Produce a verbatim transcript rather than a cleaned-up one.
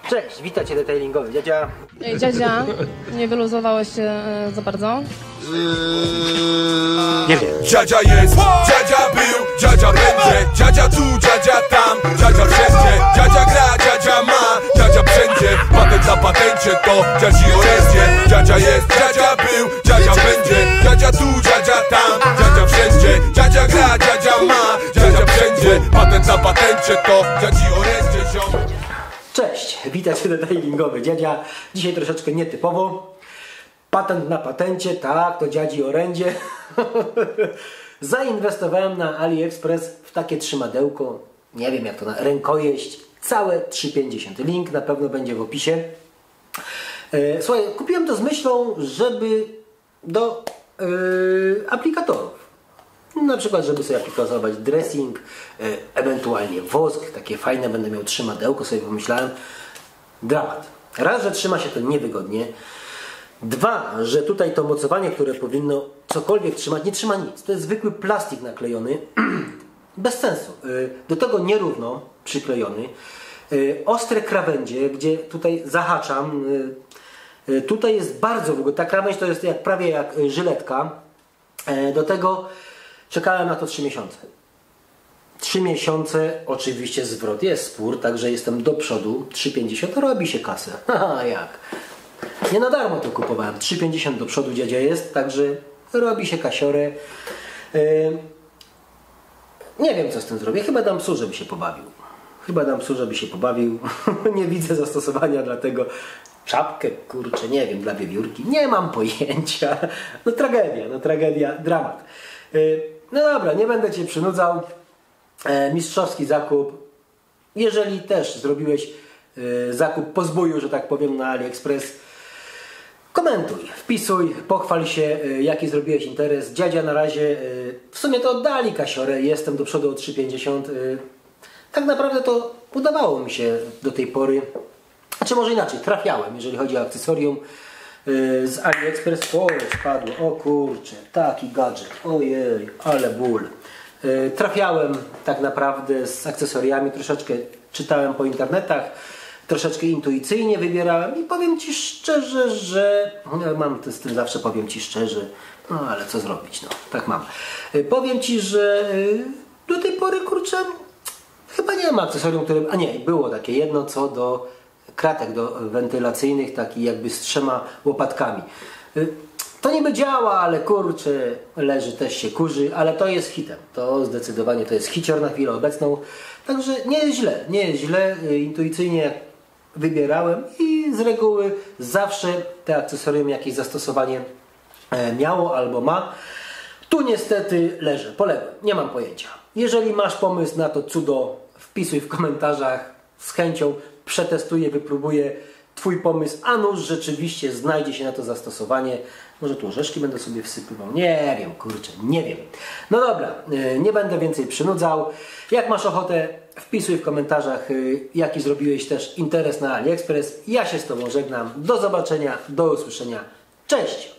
Cześć, witajcie detailingowy. Dziadzia. Ej, dziadzia, nie wyluzowałeś się e, za bardzo? Nie wiem. Dziadzia jest, dziadzia był, dziadzia będzie, dziadzia tu, dziadzia tam, dziadzia wszędzie, dziadzia gra, dziadzia ma, dziadzia wszędzie, patent na patencie to dziadzi orędzie. Dziadzia jest, dziadzia był, dziadzia będzie, dziadzia tu, dziadzia tam, dziadzia wszędzie, dziadzia gra, dziadzia ma, dziadzia wszędzie, patent na patencie to dziadzi orędzie, ziom. Cześć, witajcie detailingowy. Dziadzia. Dzisiaj troszeczkę nietypowo. Patent na patencie, tak, to dziadzi orędzie. Zainwestowałem na AliExpress w takie trzymadełko. Nie wiem jak to na rękojeść. Całe trzy pięćdziesiąt. Link na pewno będzie w opisie. Słuchaj, kupiłem to z myślą, żeby do yy, aplikatorów. Na przykład, żeby sobie aplikować dressing, e, ewentualnie wosk, takie fajne, będę miał trzymadełko, sobie pomyślałem. Dramat. Raz, że trzyma się to niewygodnie. Dwa, że tutaj to mocowanie, które powinno cokolwiek trzymać, nie trzyma nic. To jest zwykły plastik naklejony. Bez sensu. E, do tego nierówno przyklejony. E, ostre krawędzie, gdzie tutaj zahaczam. E, e, tutaj jest bardzo długo. Ta krawędź to jest jak, prawie jak żyletka. E, do tego czekałem na to trzy miesiące. trzy miesiące, oczywiście zwrot jest spór, także jestem do przodu. trzy pięćdziesiąt robi się kasę. Haha, jak? Nie na darmo to kupowałem. trzy pięćdziesiąt do przodu dziadzia jest, także robi się kasiorę. Yy, nie wiem co z tym zrobię. Chyba dam psu, żeby się pobawił. Chyba dam psu, żeby się pobawił. Nie widzę zastosowania dla tego. Czapkę, kurczę, nie wiem, dla wiewiórki. Nie mam pojęcia. No tragedia, no tragedia, dramat. No dobra, nie będę Cię przynudzał. Mistrzowski zakup. Jeżeli też zrobiłeś zakup po zbóju, że tak powiem, na AliExpress, komentuj, wpisuj, pochwal się, jaki zrobiłeś interes. Dziadzia na razie, w sumie to oddali kasiorę, jestem do przodu o trzy pięćdziesiąt. Tak naprawdę to udawało mi się do tej pory. Znaczy może inaczej, trafiałem, jeżeli chodzi o akcesorium z AliExpress. O, spadło, o kurczę, taki gadżet, ojej, ale ból. Trafiałem tak naprawdę z akcesoriami, troszeczkę czytałem po internetach, troszeczkę intuicyjnie wybierałem i powiem Ci szczerze, że mam z tym zawsze, powiem Ci szczerze, no ale co zrobić, no tak mam. Powiem Ci, że do tej pory, kurczę, chyba nie ma akcesorium, które, a nie, było takie jedno co do kratek do wentylacyjnych, taki jakby z trzema łopatkami. To niby działa, ale kurczę, leży, też się kurzy, ale to jest hitem. To zdecydowanie to jest hicior na chwilę obecną. Także nie jest źle, nie jest źle. Intuicyjnie wybierałem i z reguły zawsze te akcesorium jakieś zastosowanie miało albo ma. Tu niestety leżę, poległem, nie mam pojęcia. Jeżeli masz pomysł na to cudo, wpisuj w komentarzach, z chęcią przetestuję, wypróbuję Twój pomysł, a nuż rzeczywiście znajdzie się na to zastosowanie. Może tu orzeszki będę sobie wsypywał. Nie wiem, kurczę, nie wiem. No dobra, nie będę więcej przynudzał. Jak masz ochotę, wpisuj w komentarzach, jaki zrobiłeś też interes na AliExpress. Ja się z Tobą żegnam. Do zobaczenia, do usłyszenia. Cześć!